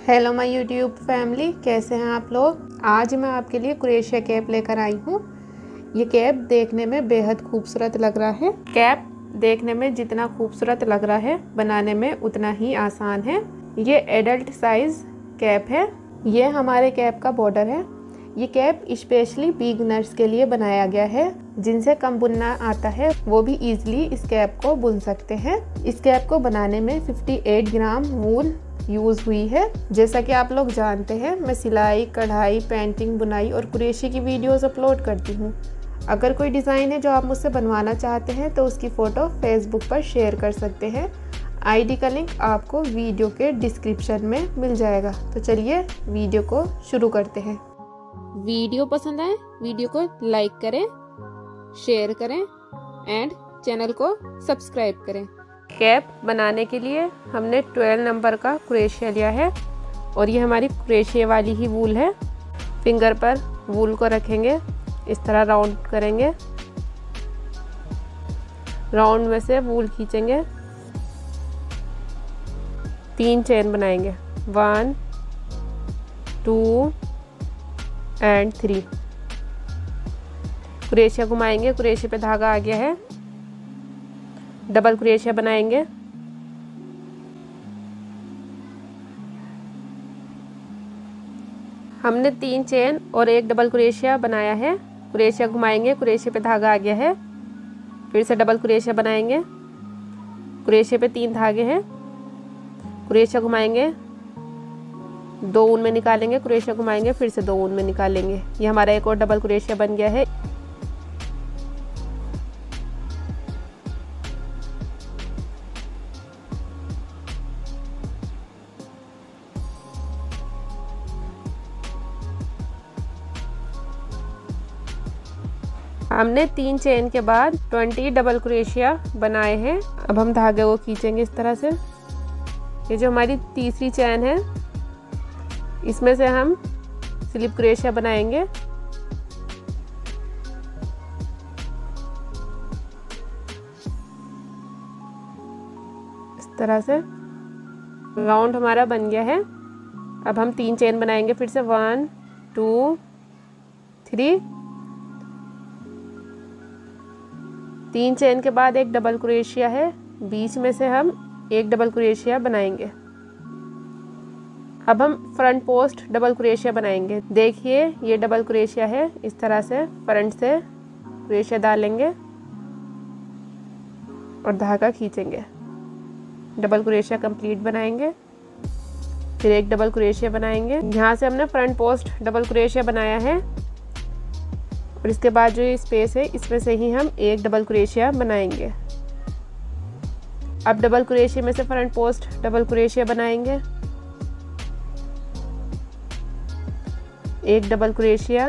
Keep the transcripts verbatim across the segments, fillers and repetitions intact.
Hello my YouTube family, कैसे हैं आप लोग। आज मैं आपके लिए क्रोएशिया कैप लेकर आई हूँ। ये कैप देखने में बेहद खूबसूरत लग रहा है। कैप देखने में जितना खूबसूरत लग रहा है, बनाने में उतना ही आसान है। ये एडल्ट साइज कैप है। ये हमारे कैप का बॉर्डर है। ये कैप स्पेशली बिगिनर्स के लिए बनाया गया है। जिनसे कम बुनना आता है वो भी इजीली इस कैप को बुन सकते हैं। इस कैप को बनाने में अट्ठावन ग्राम वूल यूज हुई है। जैसा कि आप लोग जानते हैं, मैं सिलाई, कढ़ाई, पेंटिंग, बुनाई और क्रोशे की वीडियोस अपलोड करती हूँ। अगर कोई डिज़ाइन है जो आप मुझसे बनवाना चाहते हैं तो उसकी फ़ोटो फेसबुक पर शेयर कर सकते हैं। आईडी का लिंक आपको वीडियो के डिस्क्रिप्शन में मिल जाएगा। तो चलिए वीडियो को शुरू करते हैं। वीडियो पसंद आए वीडियो को लाइक करें, शेयर करें एंड चैनल को सब्सक्राइब करें। कैप बनाने के लिए हमने बारह नंबर का क्रोशिया लिया है और ये हमारी क्रोशिया वाली ही वूल है। फिंगर पर वूल को रखेंगे, इस तरह राउंड करेंगे, राउंड में से वूल खींचेंगे, तीन चेन बनाएंगे, one two and three. Crochet घुमाएंगे, क्रोशिया पे धागा आ गया है, डबल क्रोशिया बनाएंगे, हमने तीन चेन और एक डबल क्रोशिया बनाया है। क्रोशिया घुमाएंगे, क्रोशिया पे धागा आ गया है, फिर से डबल क्रोशिया बनाएंगे, क्रोशिया पे तीन धागे हैं, क्रोशिया घुमाएंगे, दो ऊन में निकालेंगे, क्रोशिया घुमाएंगे, फिर से दो ऊन में निकालेंगे। ये हमारा एक और डबल क्रोशिया बन गया है। हमने तीन चेन के बाद बीस डबल क्रोशिया बनाए हैं। अब हम धागे को खींचेंगे इस तरह से। ये जो हमारी तीसरी चेन है, इसमें से हम स्लिप क्रोशिया बनाएंगे। इस तरह से राउंड हमारा बन गया है। अब हम तीन चेन बनाएंगे, फिर से वन टू थ्री। तीन चेन के बाद एक डबल क्रोशिया है, बीच में से हम एक डबल क्रोशिया बनाएंगे। अब हम फ्रंट पोस्ट डबल क्रोशिया बनाएंगे। देखिए ये डबल क्रोशिया है, इस तरह से फ्रंट से क्रोशिया डालेंगे और धागा खींचेंगे, डबल क्रोशिया कंप्लीट बनाएंगे, फिर एक डबल क्रोशिया बनाएंगे। यहाँ से हमने फ्रंट पोस्ट डबल क्रोशिया बनाया है और इसके बाद जो ये स्पेस है, इसमें से ही हम एक डबल क्रोशिया बनाएंगे। अब डबल क्रोशिया में से फ्रंट पोस्ट डबल क्रोशिया बनाएंगे, एक double crochet,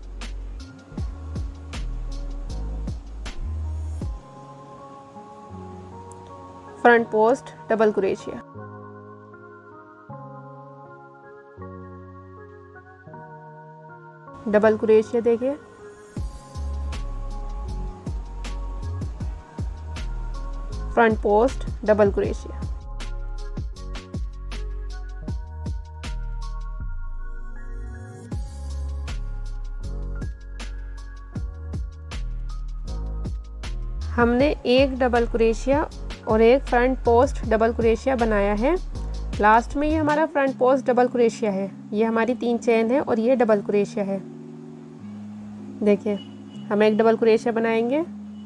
front post double crochet, double crochet, देखिए फ्रंट पोस्ट डबल क्रोशिया। हमने एक डबल क्रोशिया और एक फ्रंट पोस्ट डबल क्रोशिया बनाया है। लास्ट में ये हमारा फ्रंट पोस्ट डबल क्रोशिया है। ये हमारी तीन चेन है और ये डबल क्रोशिया है। देखिए हम एक डबल क्रोशिया बनाएंगे,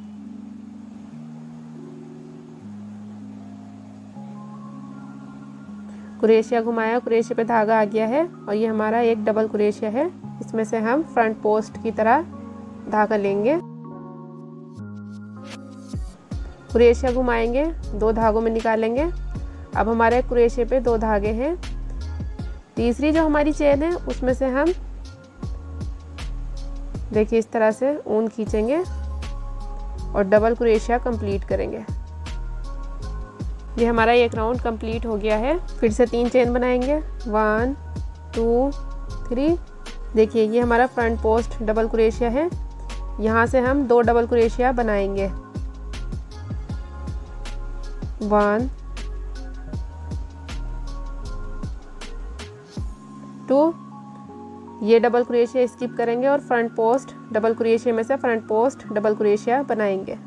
क्रोशिया घुमाया, क्रोशिया पे धागा आ गया है और ये हमारा एक डबल क्रोशिया है। इसमें से हम फ्रंट पोस्ट की तरह धागा लेंगे, क्रोशिया घुमाएंगे, दो धागों में निकालेंगे। अब हमारे क्रोशिया पे दो धागे हैं। तीसरी जो हमारी चेन है उसमें से हम देखिए इस तरह से ऊन खींचेंगे और डबल क्रोशिया कंप्लीट करेंगे। ये हमारा एक राउंड कंप्लीट हो गया है। फिर से तीन चेन बनाएंगे, वन टू थ्री। देखिए ये हमारा फ्रंट पोस्ट डबल क्रोशिया है। यहाँ से हम दो डबल क्रोशिया बनाएंगे, वन टू, ये डबल क्रोशिया स्किप करेंगे और फ्रंट पोस्ट डबल क्रोशिया में से फ्रंट पोस्ट डबल क्रोशिया बनाएंगे।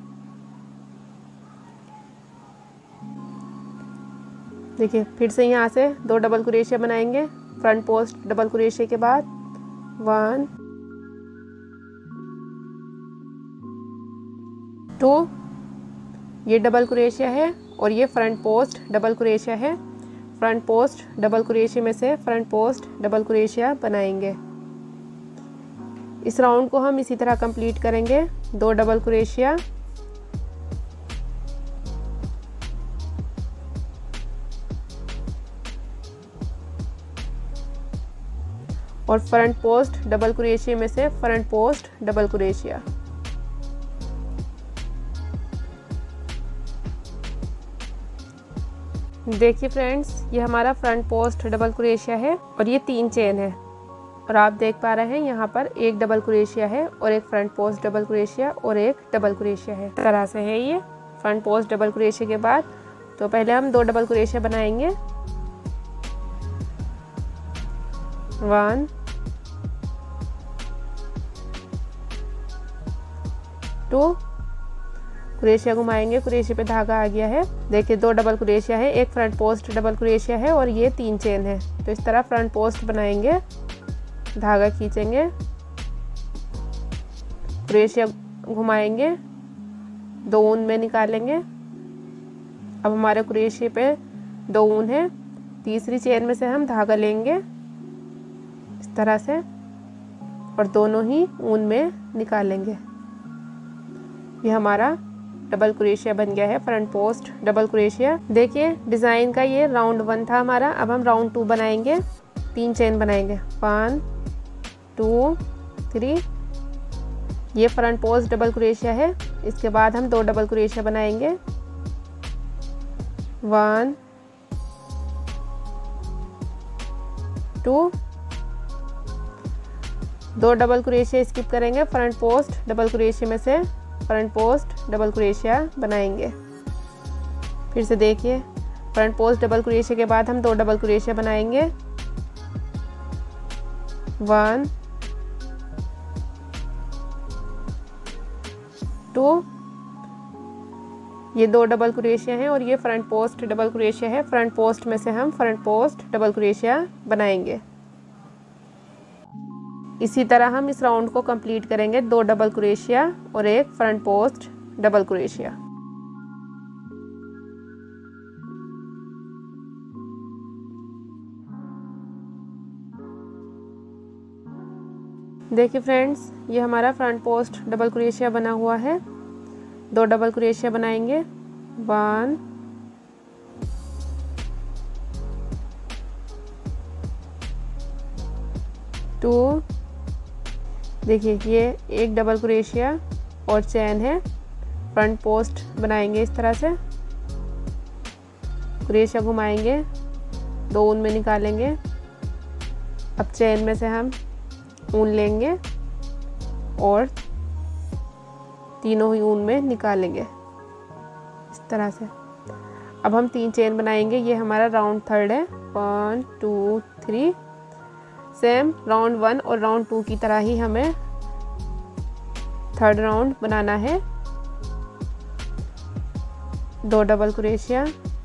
देखिए फिर से यहाँ से दो डबल क्रोशिया बनाएंगे फ्रंट पोस्ट डबल क्रोशिया के बाद, वन, टू, ये डबल क्रोशिया है और ये फ्रंट पोस्ट डबल क्रोशिया है। फ्रंट पोस्ट डबल क्रोशिया में से फ्रंट पोस्ट डबल क्रोशिया बनाएंगे। इस राउंड को हम इसी तरह कंप्लीट करेंगे, दो डबल क्रोशिया, और फ्रंट पोस्ट डबल क्रोशिया में से फ्रंट पोस्ट डबल क्रोशिया। देखिए फ्रेंड्स, ये हमारा फ्रंट पोस्ट डबल क्रोशिया है और ये तीन चेन है और आप देख पा रहे हैं यहाँ पर एक डबल क्रोशिया है और एक फ्रंट पोस्ट डबल क्रोशिया और एक डबल क्रोशिया है। इस तरह से है ये फ्रंट पोस्ट डबल क्रोशिया के बाद। तो पहले हम दो डबल क्रोशिया बनाएंगे, वन, टू, क्रोशिया घुमाएंगे, क्रोशिया पे धागा आ गया है। देखिए दो डबल क्रोशिया है, एक फ्रंट पोस्ट डबल क्रोशिया है और ये तीन चेन है। तो इस तरह फ्रंट पोस्ट बनाएंगे, धागा खींचेंगे, क्रोशिया घुमाएंगे, दो ऊन में निकालेंगे। अब हमारे क्रोशिया पे दो ऊन है, तीसरी चेन में से हम धागा लेंगे इस तरह से और दोनों ही ऊन में निकालेंगे। ये हमारा डबल क्रोशिया बन गया है, फ्रंट पोस्ट डबल क्रोशिया। देखिए डिजाइन का ये राउंड वन था हमारा। अब हम राउंड टू बनाएंगे, तीन चेन बनाएंगे, वन, टू, थ्री। ये फ्रंट पोस्ट डबल क्रोशिया है। इसके बाद हम दो डबल क्रोशिया बनाएंगे, वन, टू, दो डबल क्रोशिया स्किप करेंगे, फ्रंट पोस्ट डबल क्रोशिया में से फ्रंट पोस्ट डबल क्रोशिया बनाएंगे। फिर से देखिए फ्रंट पोस्ट डबल क्रोशिया के बाद हम दो डबल क्रोशिया बनाएंगे, वन, टू, ये दो डबल क्रोशिया हैं और ये फ्रंट पोस्ट डबल क्रोशिया है। फ्रंट पोस्ट में से हम फ्रंट पोस्ट डबल क्रोशिया बनाएंगे। इसी तरह हम इस राउंड को कंप्लीट करेंगे, दो डबल क्रोशिया और एक फ्रंट पोस्ट डबल क्रोशिया। देखिए फ्रेंड्स, ये हमारा फ्रंट पोस्ट डबल क्रोशिया बना हुआ है। दो डबल क्रोशिया बनाएंगे, वन, टू, देखिए ये एक डबल क्रोशिया और चेन है। फ्रंट पोस्ट बनाएंगे इस तरह से, क्रोशिया घुमाएंगे, दो ऊन में निकालेंगे। अब चेन में से हम ऊन लेंगे और तीनों ही ऊन में निकालेंगे इस तरह से। अब हम तीन चेन बनाएंगे। ये हमारा राउंड थर्ड है, one, two, three. Same round one और राउंड टू की तरह ही हमें थर्ड राउंड बनाना है। दो डबल क्रोशिया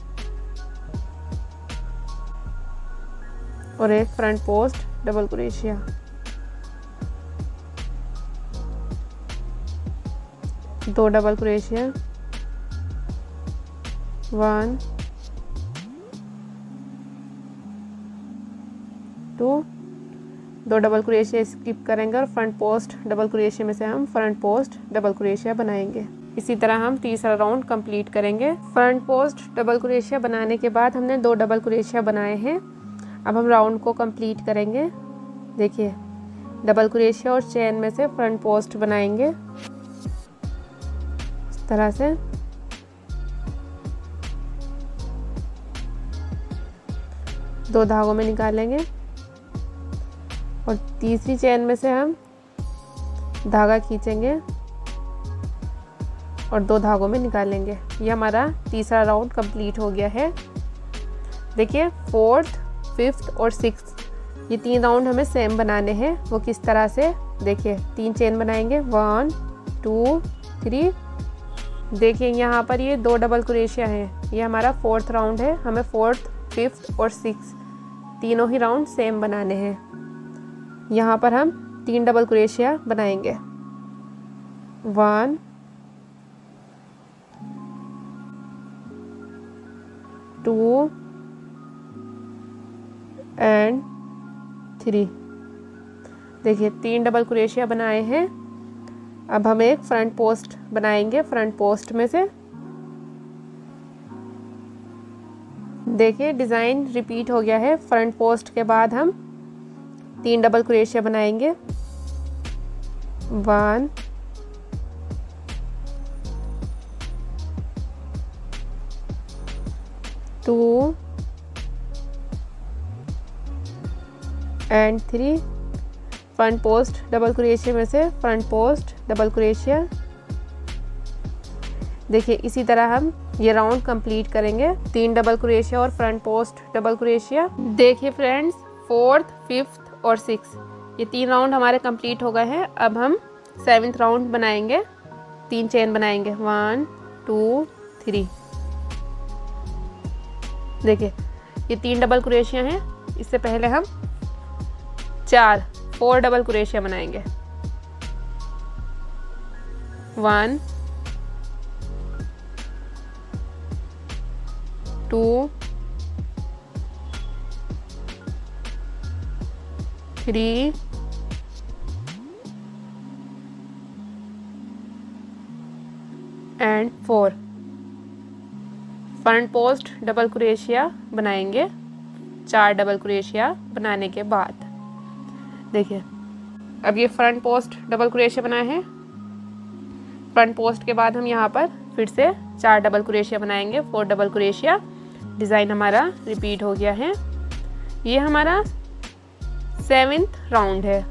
और एक फ्रंट पोस्ट डबल क्रोशिया। दो डबल क्रोशिया, वन, टू, दो डबल क्रोशिया स्किप करेंगे और फ्रंट पोस्ट डबल क्रोशिया में से हम फ्रंट पोस्ट डबल क्रोशिया बनाएंगे। इसी तरह हम तीसरा राउंड कंप्लीट करेंगे। फ्रंट पोस्ट डबल क्रोशिया बनाने के बाद हमने दो डबल क्रोशिया बनाए हैं। अब हम राउंड को कंप्लीट करेंगे। देखिए डबल क्रोशिया और चेन में से फ्रंट पोस्ट बनाएंगे इस तरह से। दो धागों में निकालेंगे और तीसरी चेन में से हम धागा खींचेंगे और दो धागों में निकालेंगे। ये हमारा तीसरा राउंड कंप्लीट हो गया है। देखिए फोर्थ, फिफ्थ और सिक्स्थ ये तीन राउंड हमें सेम बनाने हैं। वो किस तरह से, देखिए तीन चेन बनाएंगे, वन टू थ्री। देखिए यहाँ पर ये दो डबल क्रोशिया है, ये हमारा फोर्थ राउंड है। हमें फोर्थ, फिफ्थ और सिक्स तीनों ही राउंड सेम बनाने हैं। यहाँ पर हम तीन डबल क्रोशिया बनाएंगे, वन टू एंड थ्री। देखिए तीन डबल क्रोशिया बनाए हैं। अब हम एक फ्रंट पोस्ट बनाएंगे, फ्रंट पोस्ट में से देखिए डिज़ाइन रिपीट हो गया है। फ्रंट पोस्ट के बाद हम तीन डबल क्रोशिया बनाएंगे, one two and three. Front post double crochet में से फ्रंट पोस्ट डबल क्रोशिया। देखिए इसी तरह हम ये राउंड कंप्लीट करेंगे, तीन डबल क्रोशिया और फ्रंट पोस्ट डबल क्रोशिया। देखिए फ्रेंड्स, फोर्थ, फिफ्थ और सिक्स ये तीन राउंड हमारे कंप्लीट हो गए हैं। अब हम सेवेंथ राउंड बनाएंगे, तीन चेन बनाएंगे, वन टू थ्री। देखिए ये तीन डबल क्रोशिया हैं। इससे पहले हम चार फोर डबल क्रोशिया बनाएंगे, one two three and four. Front post double crochet बनाएंगे, चार डबल क्रोशिया बनाने के बाद। देखिए अब ये फ्रंट पोस्ट डबल क्रोशिया बनाए हैं। फ्रंट पोस्ट के बाद हम यहाँ पर फिर से चार डबल क्रोशिया बनाएंगे, फोर डबल क्रोशिया। डिज़ाइन हमारा रिपीट हो गया है। ये हमारा सेवेंथ राउंड है,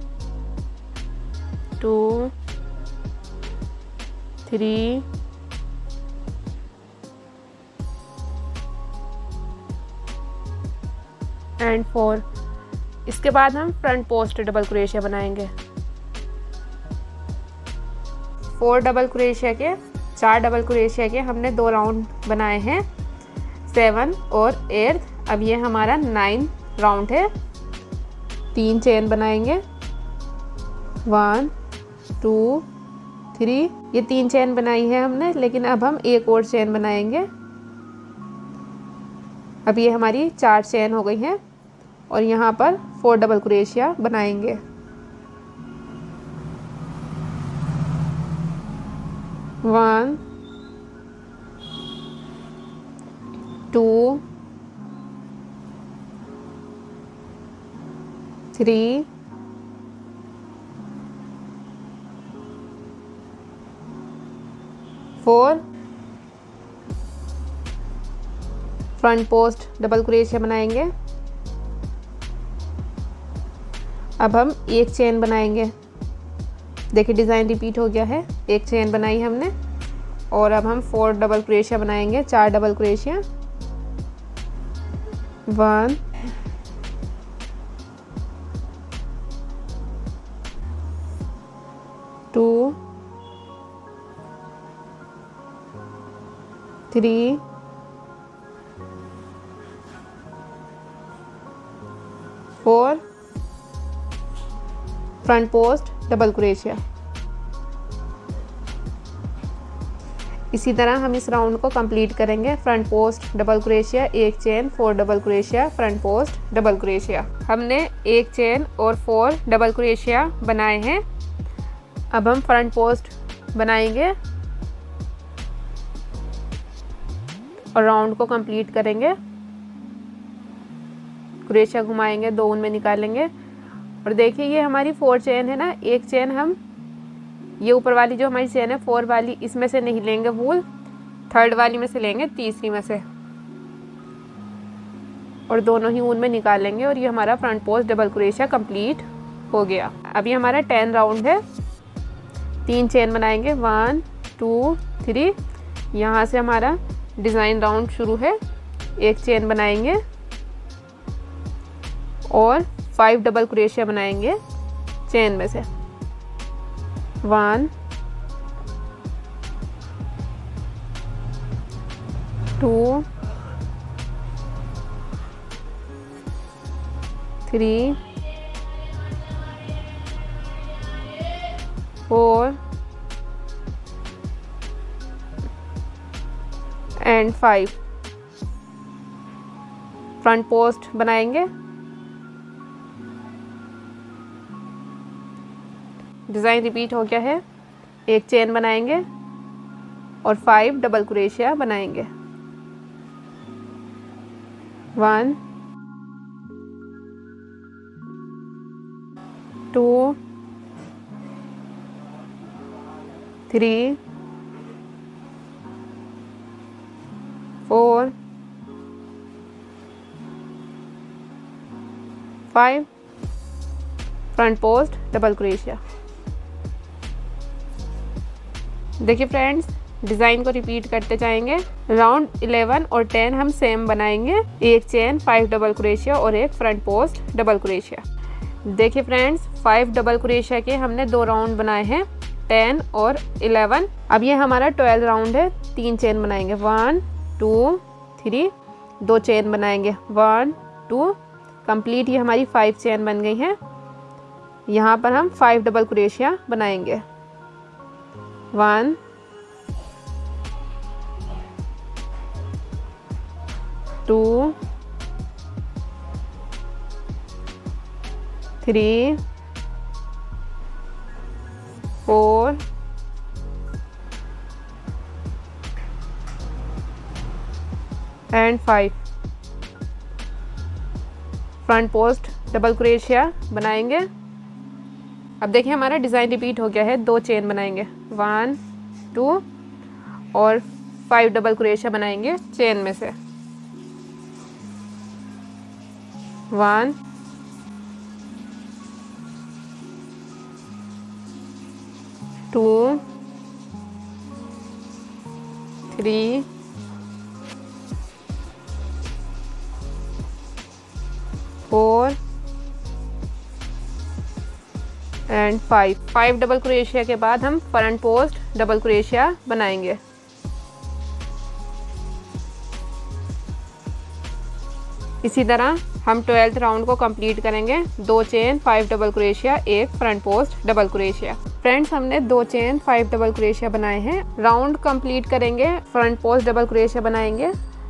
टू थ्री एंड फोर। इसके बाद हम फ्रंट पोस्ट डबल क्रोशिया बनाएंगे, फोर डबल क्रोशिया के, चार डबल क्रोशिया के हमने दो राउंड बनाए हैं, सेवन और एट। अब ये हमारा नाइन राउंड है। तीन चेन बनाएंगे, वन टू थ्री। ये तीन चेन बनाई है हमने, लेकिन अब हम एक और चेन बनाएंगे। अब ये हमारी चार चेन हो गई हैं और यहाँ पर फोर डबल क्रोशिया बनाएंगे, one two three four. Front post double crochet बनाएंगे। अब हम एक चेन बनाएंगे। देखिए डिज़ाइन रिपीट हो गया है, एक चेन बनाई हमने और अब हम फोर डबल क्रोशिया बनाएंगे, चार double crochet, one two three four. Front post double crochet. इसी तरह हम इस राउंड को कंप्लीट करेंगे। फ्रंट पोस्ट डबल क्रोशिया, एक chain, four double crochet, front post double crochet. हमने एक चेन और फोर डबल क्रोशिया बनाए हैं। अब हम फ्रंट पोस्ट बनाएंगे और राउंड को कंप्लीट करेंगे। क्रोशिया घुमाएंगे, दो उनमें निकालेंगे और देखिए ये हमारी फोर चेन है ना, एक चेन हम ये ऊपर वाली जो हमारी चेन है फोर वाली, इसमें से नहीं लेंगे वूल, थर्ड वाली में से लेंगे, तीसरी में से, और दोनों ही ऊन में निकालेंगे और ये हमारा front post double crochet complete हो गया। अभी हमारा टेन राउंड है। तीन चेन बनाएंगे, वन टू थ्री। यहाँ से हमारा डिज़ाइन राउंड शुरू है। एक चेन बनाएंगे और फाइव डबल क्रोशिया बनाएंगे चेन में से। One, two, three, four and five. Front post बनाएंगे। डिज़ाइन रिपीट हो गया है। एक चेन बनाएंगे और फाइव डबल क्रोशिया बनाएंगे। One, two, three, four, five. Front post double crochet. देखिए फ्रेंड्स, डिज़ाइन को रिपीट करते जाएंगे। राउंड इलेवन और टेन हम सेम बनाएंगे। एक चेन, फाइव डबल क्रोशिया और एक फ्रंट पोस्ट डबल क्रोशिया। देखिए फ्रेंड्स, फाइव डबल क्रोशिया के हमने दो राउंड बनाए हैं, टेन और इलेवन। अब ये हमारा ट्वेल्व राउंड है। तीन चेन बनाएंगे। One, two, three. दो चेन बनाएंगे। One, two. कंप्लीट ये हमारी फाइव चेन बन गई हैं। यहाँ पर हम फाइव डबल क्रोशिया बनाएंगे। One, two, three, four, and five. Front post double crochet बनाएंगे। अब देखिए हमारा डिज़ाइन रिपीट हो गया है। दो चेन बनाएंगे। वन, टू और फाइव डबल क्रोशिया बनाएंगे चेन में से। One, two, three, four and five. Five double crochet के बाद हम फ्रंट पोस्ट डबल क्रोशिया बनाएंगे। इसी तरह हम ट्वेल्थ राउंड को कंप्लीट करेंगे। दो चेन, फाइव डबल क्रोशिया, एक front post double crochet. Friends, हमने दो चेन, फाइव डबल क्रोशिया बनाए हैं। राउंड कंप्लीट करेंगे, फ्रंट पोस्ट डबल क्रोशिया बनाएंगे।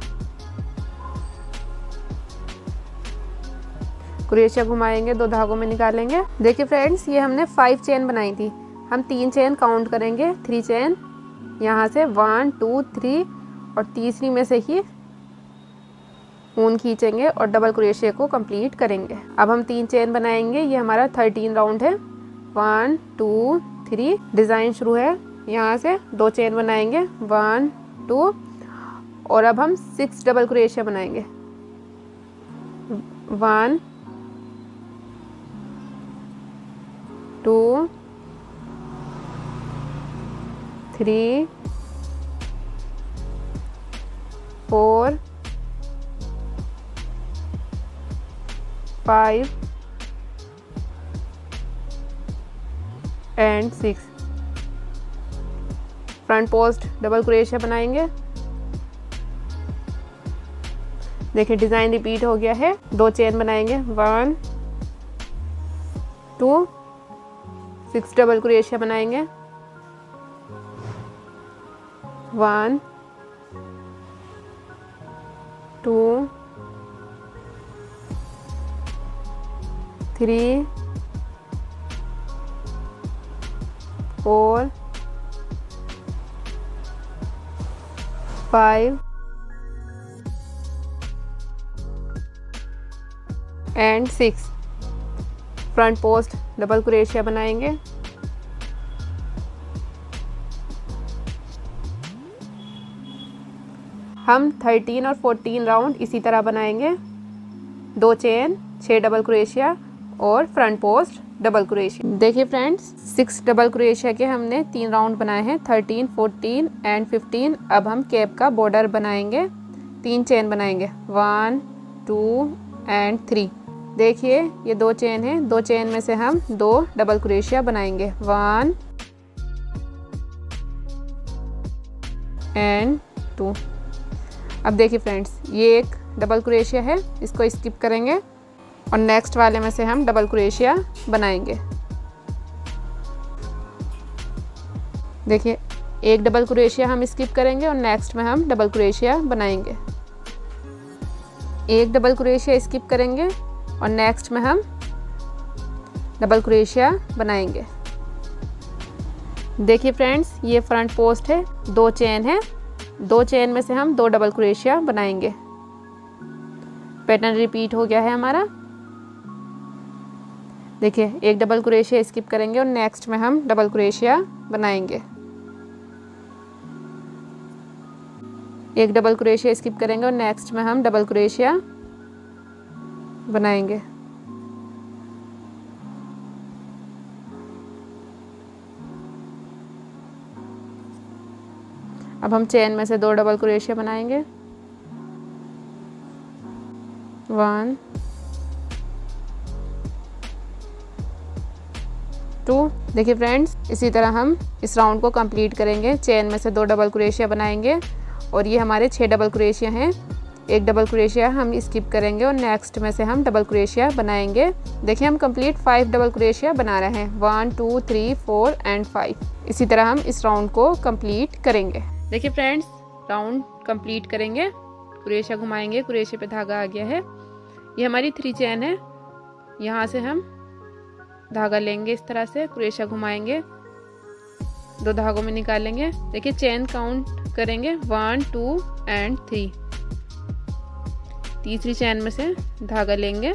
क्रोशिया घुमाएंगे, दो धागों में निकालेंगे। देखिए फ्रेंड्स, ये हमने फाइव चेन बनाई थी। हम तीन चेन काउंट करेंगे। थ्री चेन यहाँ से, वन, टू, थ्री, और तीसरी में से ही ऊन खींचेंगे और डबल क्रोशिया को कंप्लीट करेंगे। अब हम तीन चेन बनाएंगे। ये हमारा थर्टीन राउंड है। One, two, three. डिज़ाइन शुरू है यहाँ से। दो चेन बनाएंगे। वन, टू, और अब हम सिक्स डबल क्रोशिया बनाएंगे। One, two, three, four, five and six. Front post double crochet बनाएंगे। देखिए डिज़ाइन रिपीट हो गया है। दो चेन बनाएंगे। One, two, six double crochet बनाएंगे। One, two, three, four, five and six. Front post double crochet बनाएंगे। हम थर्टीन और फोर्टीन राउंड इसी तरह बनाएंगे। दो चेन, छः डबल क्रोशिया और फ्रंट पोस्ट डबल क्रोशिया। देखिए फ्रेंड्स, सिक्स डबल क्रोशिया के हमने तीन राउंड बनाए हैं, थर्टीन, फोर्टीन एंड फिफ्टीन। अब हम कैप का बॉर्डर बनाएंगे। तीन चेन बनाएंगे। One, two and three. देखिए ये दो चेन है, दो चेन में से हम दो डबल क्रोशिया बनाएंगे, वन एंड टू। अब देखिए फ्रेंड्स, ये एक डबल क्रोशिया है, इसको स्किप करेंगे और नेक्स्ट वाले में से हम डबल क्रोशिया बनाएंगे। देखिए एक डबल क्रोशिया हम स्किप करेंगे और नेक्स्ट में हम डबल क्रोशिया बनाएंगे। एक डबल क्रोशिया स्किप करेंगे और नेक्स्ट में हम डबल क्रोशिया बनाएंगे। देखिए फ्रेंड्स, ये फ्रंट पोस्ट है, दो चेन है, दो चेन में से हम दो डबल क्रोशिया बनाएंगे। पैटर्न रिपीट हो गया है हमारा। देखिए एक डबल क्रोशिया स्किप करेंगे और नेक्स्ट में हम डबल क्रोशिया बनाएंगे। एक डबल क्रोशिया स्किप करेंगे और नेक्स्ट में हम डबल क्रोशिया बनाएंगे। अब हम चेन में से दो डबल क्रोशिया बनाएंगे, वन टू। देखिए फ्रेंड्स, इसी तरह हम इस राउंड को कंप्लीट करेंगे। चेन में से दो डबल क्रोशिया बनाएंगे और ये हमारे छह डबल क्रोशिया हैं। एक डबल क्रोशिया हम स्किप करेंगे और नेक्स्ट में से हम डबल क्रोशिया बनाएंगे। देखिए हम कंप्लीट फाइव डबल क्रोशिया बना रहे हैं, one two three four and five. इसी तरह हम इस राउंड को कंप्लीट करेंगे। देखिए फ्रेंड्स, राउंड कंप्लीट करेंगे, क्रोशिया घुमाएंगे, क्रोशिया पे धागा आ गया है। ये हमारी थ्री चेन है, यहाँ से हम धागा लेंगे, इस तरह से क्रोशिया घुमाएंगे, दो धागों में निकालेंगे। देखिए चेन काउंट करेंगे, वन टू एंड थ्री। तीसरी चेन में से धागा लेंगे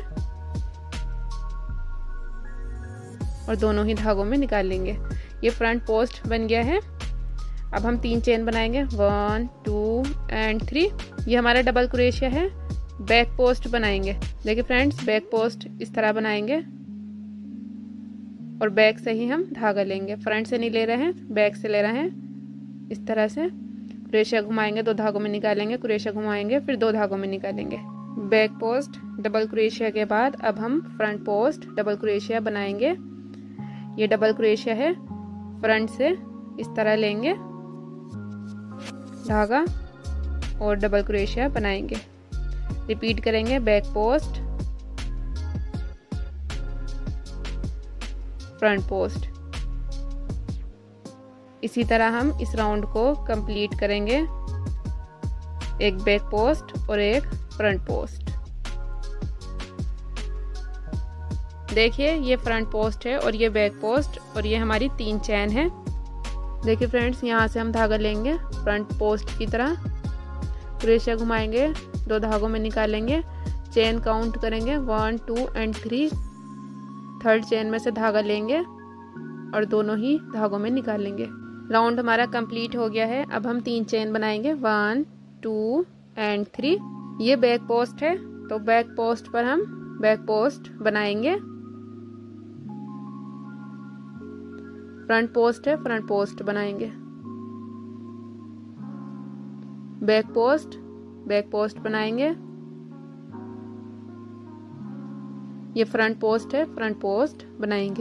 और दोनों ही धागों में निकालेंगे। ये फ्रंट पोस्ट बन गया है। अब हम तीन चेन बनाएंगे, वन टू एंड थ्री। ये हमारा डबल क्रोशिया है। बैक पोस्ट बनाएंगे। देखिए फ्रेंड्स, बैक पोस्ट इस तरह बनाएंगे और बैक से ही हम धागा लेंगे, फ्रंट से नहीं ले रहे हैं, बैक से ले रहे हैं। इस तरह से क्रोशिया घुमाएंगे, दो धागों में निकालेंगे, क्रोशिया घुमाएंगे, फिर दो धागों में निकालेंगे। बैक पोस्ट डबल क्रोशिया के बाद अब हम फ्रंट पोस्ट डबल क्रोशिया बनाएंगे। ये डबल क्रोशिया है, फ्रंट से इस तरह लेंगे धागा और डबल क्रोशिया बनाएंगे। रिपीट करेंगे, बैक पोस्ट फ्रंट पोस्ट। इसी तरह हम इस राउंड को कंप्लीट करेंगे, एक बैक पोस्ट और एक फ्रंट पोस्ट। देखिए ये फ्रंट पोस्ट है और ये बैक पोस्ट और ये हमारी तीन चेन है। देखिए फ्रेंड्स, यहाँ से हम धागा लेंगे फ्रंट पोस्ट की तरह, क्रोशिया घुमाएंगे, दो धागों में निकालेंगे, चेन काउंट करेंगे, one two and three. Third chain में से धागा लेंगे और दोनों ही धागों में निकालेंगे। राउंड हमारा कंप्लीट हो गया है। अब हम तीन चेन बनाएंगे, वन टू एंड थ्री। ये बैक पोस्ट है, तो बैक पोस्ट पर हम बैक पोस्ट बनाएंगे। फ्रंट पोस्ट है, फ्रंट पोस्ट बनाएंगे। बैक पोस्ट बैक पोस्ट बनाएंगे। ये फ्रंट पोस्ट है, फ्रंट पोस्ट बनाएंगे।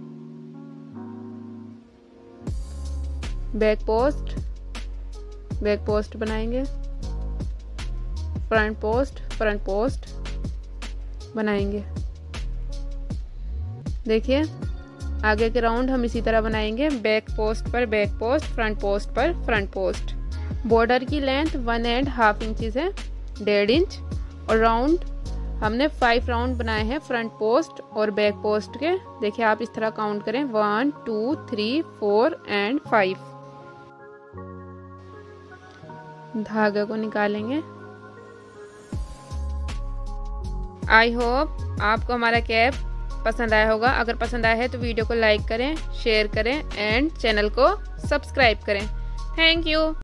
बैक पोस्ट बैक पोस्ट बनाएंगे। फ्रंट पोस्ट फ्रंट पोस्ट बनाएंगे। देखिए आगे के राउंड हम इसी तरह बनाएंगे, बैक पोस्ट पर बैक पोस्ट, फ्रंट पोस्ट पर फ्रंट पोस्ट। बॉर्डर की length one and half inches है, डेढ़ इंच। और राउंड हमने फाइव राउंड बनाए हैं फ्रंट पोस्ट और बैक पोस्ट के। देखिए आप इस तरह काउंट करें, one two three four and five. धागे को निकालेंगे। आई होप आपको हमारा कैप पसंद आया होगा। अगर पसंद आया है तो वीडियो को लाइक करें, शेयर करें एंड चैनल को सब्सक्राइब करें। Thank you.